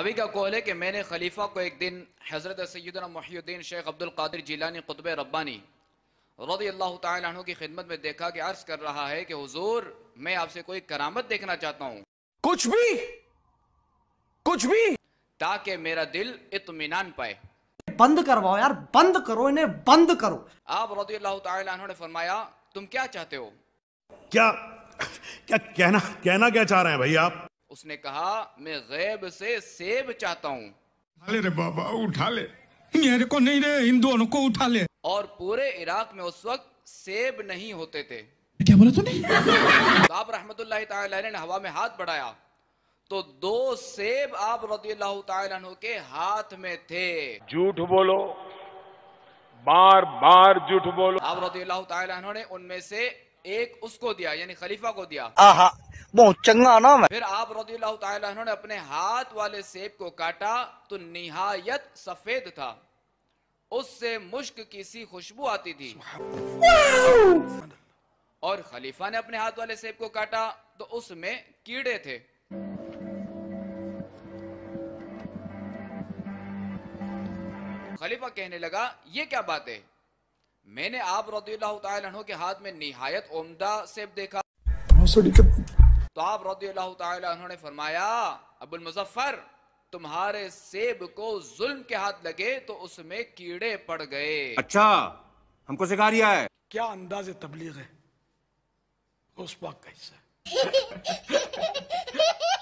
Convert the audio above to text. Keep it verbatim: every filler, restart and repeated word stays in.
रावी का कौल है कि मैंने खलीफा को एक दिन हजरत सैयदना मुहियुद्दीन शेख अब्दुल कादिर जिलानी कुतुब रब्बानी रज़ियल्लाहु ताला अन्हु की खिदमत में देखा कि अर्ज कर रहा है कि हुजूर, मैं आपसे कोई करामत देखना चाहता हूँ, कुछ भी कुछ भी ताकि मेरा दिल इत्मीनान पाए। बंद करवाओ यार, बंद करो इन्हें, बंद करो। आप रज़ियल्लाहु ताला अन्हु ने फरमाया, तुम क्या चाहते हो? क्या क्या कहना कहना क्या चाह रहे हैं भाई आप? उसने कहा, मैं गैब से सेब चाहता हूँ। उठा ले रे बाबा, उठा ले, मेरे को नहीं रे, हिंदुओं को उठा ले। और पूरे इराक में उस वक्त सेब नहीं होते थे। क्या बोला तूने? तो आप रहमतुल्लाहि ताला अलैह ने हवा में हाथ बढ़ाया तो दो सेब आप रज़ियल्लाहु ताला अन्हु के हाथ में थे। झूठ बोलो, बार बार झूठ बोलो। आप रज़ियल्लाहु ताला अन्हु ने उनमें से एक उसको दिया, यानी खलीफा को दिया। आहा, बहुत चंगा नाम है। फिर आप रज़ियल्लाहु ताला अन्हु ने अपने हाथ वाले सेब को काटा तो निहायत सफेद था, उससे मुश्क की सी खुशबू आती थी। और खलीफा ने अपने हाथ वाले सेब को काटा तो उसमें कीड़े थे। खलीफा कहने लगा, ये क्या बात है? मैंने आप रज़ियल्लाहु ताला अन्हु के हाथ में निहायत उम्दा सेब देखा। तो आप रज़ियल्लाहु ताला अन्हु ने फरमाया, अबुल मुज़फ्फर, तुम्हारे सेब को जुल्म के हाथ लगे तो उसमें कीड़े पड़ गए। अच्छा, हमको सिखा रिया है। क्या अंदाज़े तबलीग है उस पाक का हिस्सा।